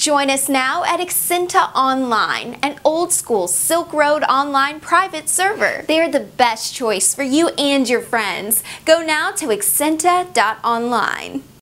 Join us now at Exinta Online, an old-school Silkroad online private server. They're the best choice for you and your friends. Go now to exinta.online.